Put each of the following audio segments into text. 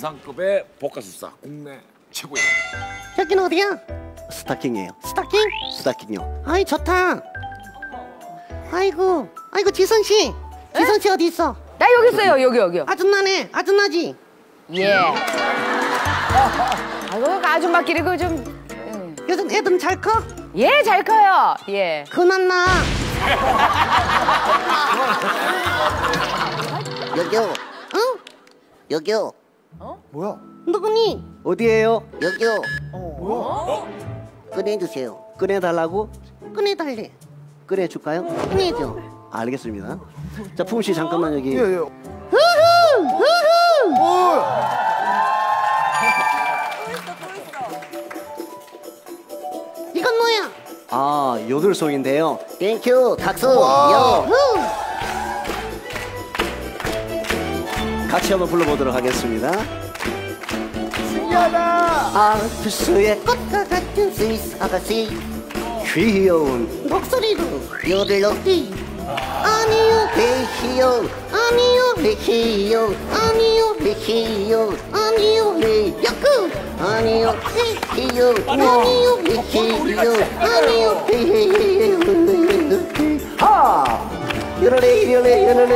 정상급의 볶아술사 국내 최고야. 여기는 어디야? 스타킹이에요. 스타킹? 스타킹요. 아이 좋다. 아이고 지선 씨. 지선 씨 어디 있어? 나 여기 있어요. 여기요. 아줌마네. 아줌마지. 예. 아이고 아줌마끼리 그 좀. 요즘 애들 잘 커? 예, 잘 커요. 예. 그만 나. 여기요. 응? 여기요. 뭐야? 누구니? 어디에요? 여기요. 뭐야? 꺼내주세요. 꺼내달라고? 꺼내달래. 꺼내줄까요? 꺼내줘. 알겠습니다. 자, 품씨 잠깐만 여기. 예. 이건 뭐야? 아, 요들송인데요. 땡큐. 각수. 요. 같이 한번 불러보도록 하겠습니다. 아, 부스의 꽃과 같은 스위스 아가씨. 귀여운 목소리로. 요들로 아니요. 베히요. 아니요. 베히요. 아니요. 베히요. 아니요. 네. 야구. 아니요. 베히요. 아니요. 베히요. 아니요. 베히요. 하! 요로레 요로레 요로레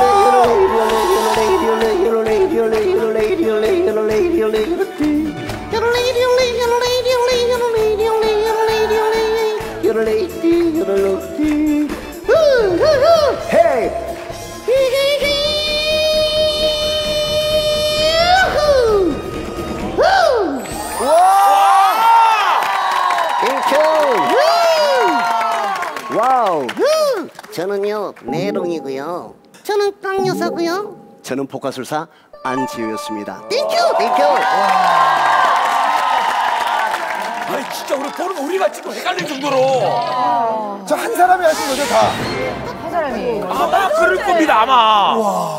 헤이! 와우! 저는요 내롱이고요. 저는 깡 여사고요. 저는 볶아술사 안지우였습니다. 땡큐. 아니 진짜 우리 보는 우리가 지금 헷갈릴 정도로. 저 한 사람이 하신 거죠 다? 한 사람이. 아마 그럴 겁니다 아마.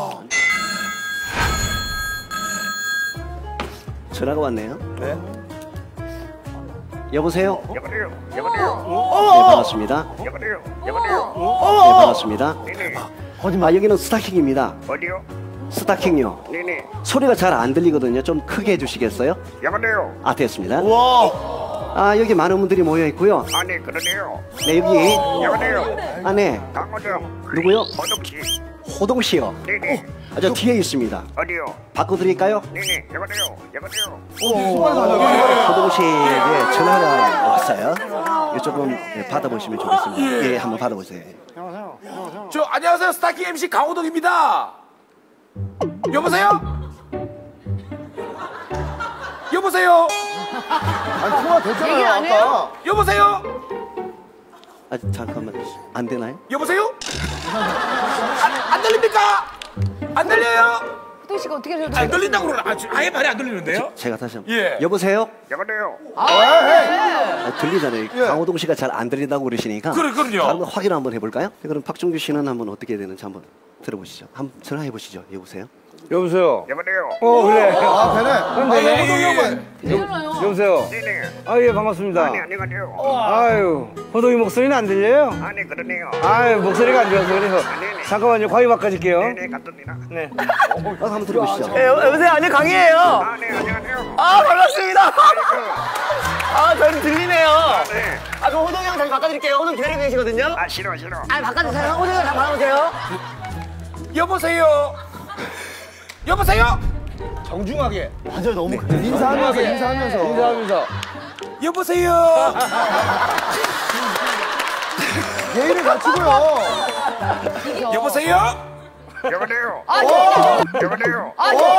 전화가 왔네요. 네. 여보세요? 여보세요. 네, 반갑습니다. 여보세요. 네, 반갑습니다. 아, 여기는 스타킹입니다. 어디요? 스타킹요. 네네. 소리가 잘 안 들리거든요. 좀 크게 해주시겠어요? 여보세요. 아, 됐습니다. 와. 아, 여기 많은 분들이 모여 있고요. 아니 그러네요. 네, 여기. 여보세요. 아, 네. 강호정. 누구요? 허덕씨. 호동 씨요. 네네. 아, 저 뒤에 있습니다. 어디요? 바꿔드릴까요? 네네. 여보세요. 여보세요. 호동 씨의 전화가 왔어요. 이거 조금 받아보시면 좋겠습니다. 예, 한번 받아보세요. 저 안녕하세요 스타킹 MC 강호동입니다. 여보세요? 여보세요? 아니 통화 됐잖아요 아까. 여보세요? 아, 잠깐만. 안 되나요? 여보세요? 안 들립니까? 안 들려요? 호동 씨가 어떻게 저렇게. 안 들린다고 그러나? 아예 말이 안 들리는데요? 제가 다시 한번. 예. 여보세요? 여보세요. 아, 들리잖아요. 강호동 씨가 잘 안 들린다고 그러시니까. 그럼요. 한번 확인 한번 해볼까요? 그럼 박종규 씨는 한번 어떻게 해야 되는지 한번 들어보시죠. 한번 전화해 보시죠. 여보세요? 여보세요. 여보세요. 그래. 아 되네. 여보세요. 네네. 아, 예, 반갑습니다. 아니 안녕하세요. 아유, 호동이 목소리는 안 들려요? 아니 그러네요. 아유, 목소리가 안 좋아서 그래서. 네네. 잠깐만요, 과일 바꿔줄게요. 네네 갔습니다. 네. 한번 들어보시죠. 여보세요, 아니, 강희예요. 아 네 안녕하세요. 아, 반갑습니다. 아이고. 아, 저는 들리네요. 네. 아, 그럼 호동이 형 다시 바꿔드릴게요. 호동 기다리고 계시거든요. 아 싫어. 아, 바꿔주세요. 호동이 형 다 받아보세요. 여보세요? 여보세요? 정중하게. 맞아요, 너무 인사하면서. 여보세요? 예의를 갖추고요. 여보세요? 여보세요. 여보세요.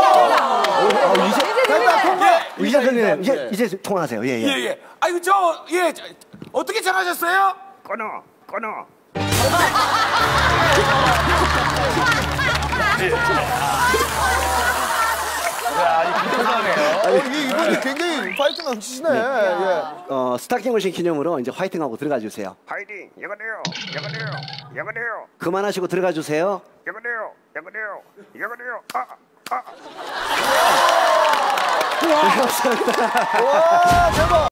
이제 들리네요. 이제 통화하세요. 예, 예. 예. 아이고 어떻게 전화하셨어요? 끊어. 이분이 굉장히 파이팅 넘치시네. 예. 스타킹 오신 기념으로 이제 화이팅하고 들어가 주세요. 파이팅. 여보세요. 그만하시고 들어가 주세요. 여보세요. 와 대박.